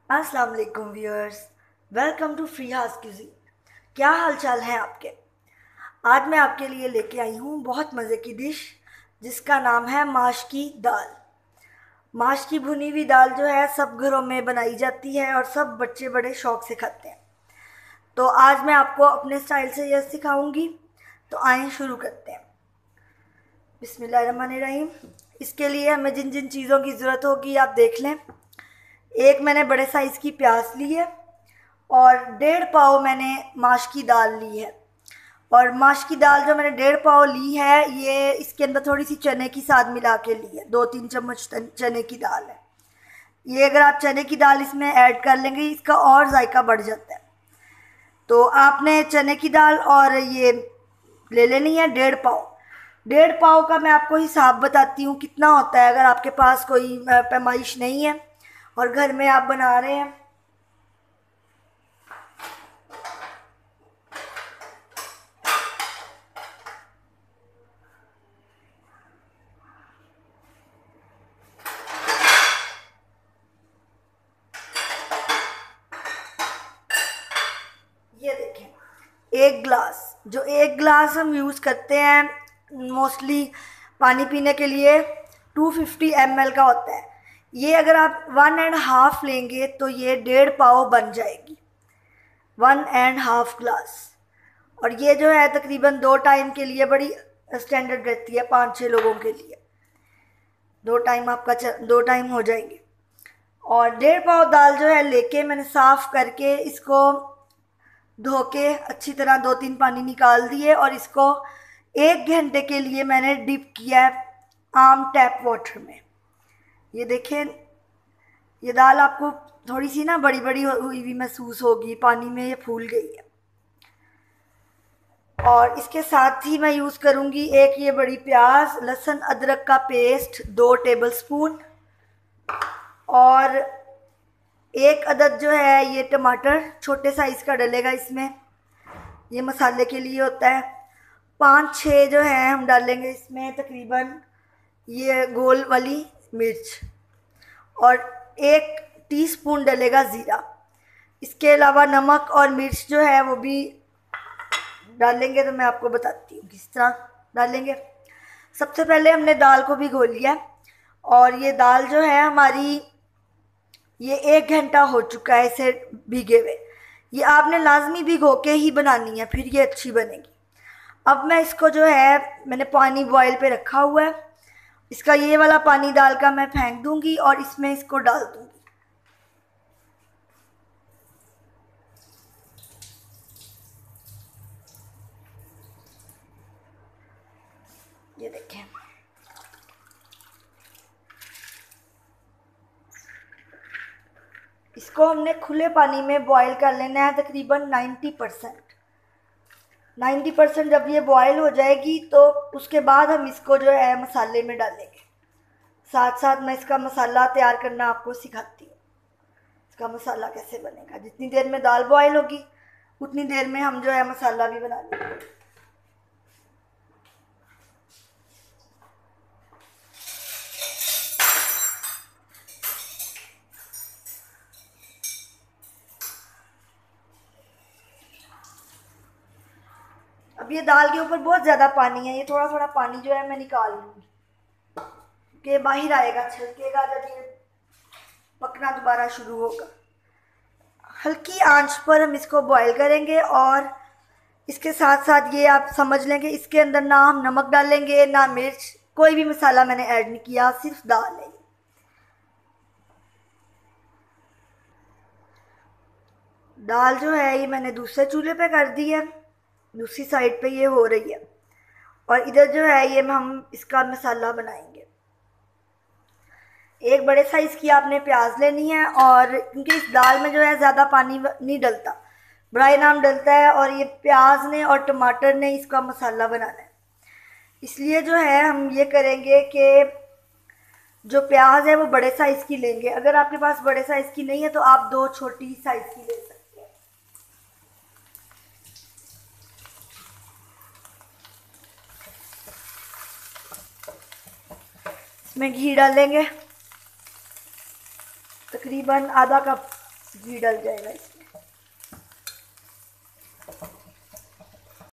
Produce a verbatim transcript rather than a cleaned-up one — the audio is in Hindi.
अस्सलाम वालेकुम viewers, welcome to free house cuisine. क्या हाल चाल है आपके? आज मैं आपके लिए लेके आई हूँ बहुत मज़े की डिश जिसका नाम है माश की दाल। माश की भुनी हुई दाल जो है सब घरों में बनाई जाती है और सब बच्चे बड़े शौक से खाते हैं। तो आज मैं आपको अपने स्टाइल से यह सिखाऊंगी। तो आइए शुरू करते हैं। बिस्मिल्लाहिर्रहमानिर्रहीम। इसके लिए हमें जिन जिन चीज़ों की ज़रूरत होगी आप देख लें। एक मैंने बड़े साइज़ की प्याज ली है और डेढ़ पाव मैंने माश की दाल ली है। और माश की दाल जो मैंने डेढ़ पाव ली है, ये इसके अंदर थोड़ी सी चने की साथ मिला के ली है। दो तीन चम्मच चने की दाल है ये। अगर आप चने की दाल इसमें ऐड कर लेंगे इसका और जायका बढ़ जाता है। तो आपने चने की दाल और ये ले लेनी है डेढ़ पाव। डेढ़ पाव का मैं आपको हिसाब बताती हूँ कितना होता है। अगर आपके पास कोई पैमाइश नहीं है और घर में आप बना रहे हैं, ये देखें एक ग्लास, जो एक ग्लास हम यूज़ करते हैं मोस्टली पानी पीने के लिए टू फिफ्टी एम एल का होता है। ये अगर आप वन एंड हाफ लेंगे तो ये डेढ़ पाव बन जाएगी, वन एंड हाफ ग्लास। और ये जो है तकरीबन दो टाइम के लिए बड़ी स्टैंडर्ड रहती है। पाँच छः लोगों के लिए दो टाइम आपका दो टाइम हो जाएंगे। और डेढ़ पाव दाल जो है लेके मैंने साफ़ करके इसको धो के अच्छी तरह दो तीन पानी निकाल दिए और इसको एक घंटे के लिए मैंने डिप किया है आम टैप वाटर में। ये देखें, ये दाल आपको थोड़ी सी ना बड़ी बड़ी हुई भी महसूस होगी, पानी में ये फूल गई है। और इसके साथ ही मैं यूज़ करूँगी एक ये बड़ी प्याज, लहसुन अदरक का पेस्ट दो टेबलस्पून, और एक अदद जो है ये टमाटर छोटे साइज़ का डलेगा इसमें, ये मसाले के लिए होता है। पाँच छः जो है हम डालेंगे इसमें तकरीबन ये गोल वाली मिर्च, और एक टीस्पून डलेगा ज़ीरा। इसके अलावा नमक और मिर्च जो है वो भी डालेंगे, तो मैं आपको बताती हूँ किस तरह डालेंगे। सबसे पहले हमने दाल को भिगो लिया और ये दाल जो है हमारी ये एक घंटा हो चुका है इसे भीगे हुए। ये आपने लाजमी भिगो के ही बनानी है, फिर ये अच्छी बनेगी। अब मैं इसको जो है मैंने पानी बॉयल पे रखा हुआ है, इसका ये वाला पानी दाल का मैं फेंक दूंगी और इसमें इसको डाल दूंगी। ये देखें, इसको हमने खुले पानी में बॉईल कर लेना है तकरीबन नाइन्टी परसेंट। नाइन्टी परसेंट जब ये बॉईल हो जाएगी तो उसके बाद हम इसको जो है मसाले में डालेंगे। साथ साथ मैं इसका मसाला तैयार करना आपको सिखाती हूँ। इसका मसाला कैसे बनेगा, जितनी देर में दाल बॉईल होगी उतनी देर में हम जो है मसाला भी बना लेंगे। अब ये दाल के ऊपर बहुत ज़्यादा पानी है, ये थोड़ा थोड़ा पानी जो है मैं निकाल लूँगी कि बाहर आएगा, छलकेगा जब ये पकना दोबारा शुरू होगा। हल्की आंच पर हम इसको बॉईल करेंगे और इसके साथ साथ ये आप समझ लेंगे इसके अंदर ना हम नमक डालेंगे ना मिर्च, कोई भी मसाला मैंने ऐड नहीं किया, सिर्फ दाल है। दाल जो है ये मैंने दूसरे चूल्हे पे कर दी है, दूसरी साइड पे ये हो रही है। और इधर जो है ये हम इसका मसाला बनाएंगे। एक बड़े साइज़ की आपने प्याज लेनी है, और क्योंकि इस दाल में जो है ज़्यादा पानी नहीं डलता, ब्राई नाम डलता है, और ये प्याज ने और टमाटर ने इसका मसाला बनाना है। इसलिए जो है हम ये करेंगे कि जो प्याज है वो बड़े साइज़ की लेंगे। अगर आपके पास बड़े साइज़ की नहीं है तो आप दो छोटी साइज़ की ले सकते हैं। इसमें घी डालेंगे तकरीबन आधा कप, घी डल जाएगा इसमें।